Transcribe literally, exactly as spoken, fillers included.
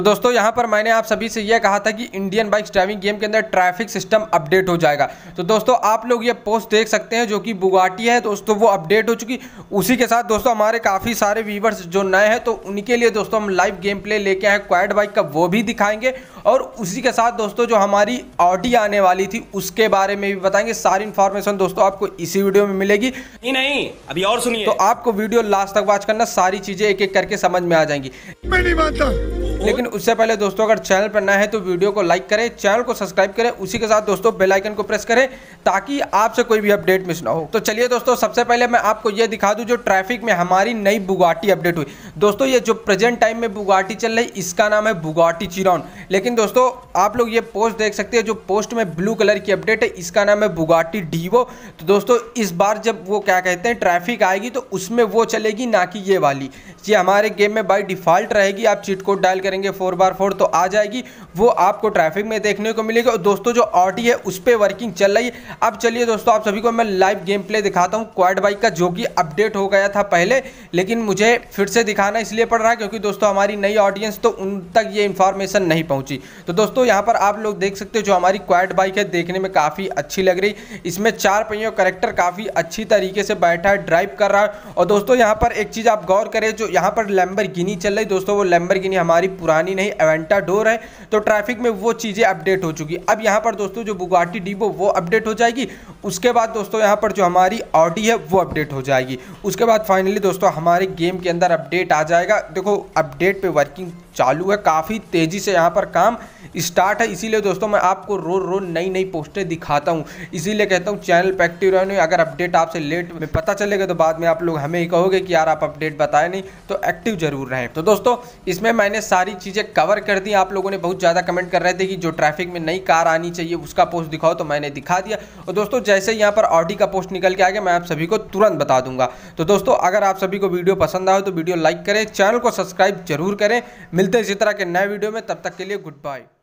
तो दोस्तों यहाँ पर मैंने आप सभी से यह कहा था कि इंडियन बाइक्स ड्राइविंग गेम के अंदर ट्रैफिक सिस्टम अपडेट हो जाएगा। तो दोस्तों आप लोग ये पोस्ट देख सकते हैं जो कि बुगाटी है दोस्तों, वो अपडेट हो चुकी। उसी के साथ दोस्तों हमारे काफ़ी सारे व्यूवर्स जो नए हैं तो उनके लिए दोस्तों हम लाइव गेम प्ले लेके आए क्वाड बाइक का, वो भी दिखाएंगे। और उसी के साथ दोस्तों जो हमारी ऑडी आने वाली थी उसके बारे में भी बताएंगे। सारी इन्फॉर्मेशन दोस्तों आपको इसी वीडियो में मिलेगी। नहीं नहीं अभी और सुनिए। तो आपको वीडियो लास्ट तक वॉच करना, सारी चीजें एक एक करके समझ में आ जाएंगी। मैं नहीं मानता। लेकिन उससे पहले दोस्तों अगर चैनल पर नया है तो वीडियो को लाइक करें, चैनल को सब्सक्राइब करें, उसी के साथ दोस्तों बेल आइकन को प्रेस करें ताकि आपसे कोई भी अपडेट मिस ना हो। तो चलिए दोस्तों सबसे पहले मैं आपको यह दिखा दूं जो ट्रैफिक में हमारी नई बुगाटी अपडेट हुई। दोस्तों ये जो प्रेजेंट टाइम में बुगाटी चल रही इसका नाम है बुगाटी चिरॉन। लेकिन दोस्तों आप लोग ये पोस्ट देख सकते हैं, जो पोस्ट में ब्लू कलर की अपडेट है इसका नाम है बुगाटी डीवो। तो दोस्तों इस बार जब वो क्या कहते हैं ट्रैफिक आएगी तो उसमें वो चलेगी, ना कि ये वाली। ये हमारे गेम में बाय डिफॉल्ट रहेगी। आप चीट कोड डायल करेंगे फोर बार फोर तो आ जाएगी, वो आपको ट्रैफिक में देखने को मिलेगी। और दोस्तों जो ऑडी है उस पर वर्किंग चल रही है। अब चलिए दोस्तों आप सभी को मैं लाइव गेम प्ले दिखाता हूँ क्वाड बाइक का, जो कि अपडेट हो गया था पहले, लेकिन मुझे फिर से दिखाना इसलिए पड़ रहा है क्योंकि दोस्तों हमारी नई ऑडियंस तो उन तक ये इन्फॉर्मेशन नहीं पहुंची। तो दोस्तों यहाँ पर आप लोग देख सकते हो जो हमारी क्वाड बाइक है देखने में काफ़ी अच्छी लग रही। इसमें चार पहियों करेक्टर काफ़ी अच्छी तरीके से बैठा है, ड्राइव कर रहा है। और दोस्तों यहाँ पर एक चीज़ आप गौर करें, जो यहाँ पर लैम्बोर्गिनी चल रही दोस्तों, वो लैम्बोर्गिनी हमारी पुरानी नहीं एवेंटाडोर है। तो ट्रैफिक में वो चीज़ें अपडेट हो चुकी। अब यहाँ पर दोस्तों जो बुगाटी डीवो वो अपडेट हो जाएगी। उसके बाद दोस्तों यहाँ पर जो हमारी ऑडी है वो अपडेट हो जाएगी। उसके बाद फाइनली दोस्तों हमारे गेम के अंदर अपडेट आ जाएगा। देखो अपडेट पे वर्किंग चालू है, काफ़ी तेज़ी से यहाँ पर काम स्टार्ट है। इसीलिए दोस्तों मैं आपको रोज रोज नई नई पोस्टें दिखाता हूँ, इसीलिए कहता हूँ चैनल पे एक्टिव रहने। अगर अपडेट आपसे लेट में पता चलेगा तो बाद में आप लोग हमें ही कहोगे कि यार आप अपडेट बताए नहीं, तो एक्टिव जरूर रहें। तो दोस्तों इसमें मैंने सारी चीज़ें कवर कर दी। आप लोगों ने बहुत ज़्यादा कमेंट कर रहे थे कि जो ट्रैफिक में नई कार आनी चाहिए उसका पोस्ट दिखाओ, तो मैंने दिखा दिया। और दोस्तों जैसे यहाँ पर ऑडी का पोस्ट निकल के आ गया मैं आप सभी को तुरंत बता दूंगा। तो दोस्तों अगर आप सभी को वीडियो पसंद आए तो वीडियो लाइक करें, चैनल को सब्सक्राइब जरूर करें। मिलते हैं इसी तरह के नए वीडियो में, तब तक के लिए गुड बाय।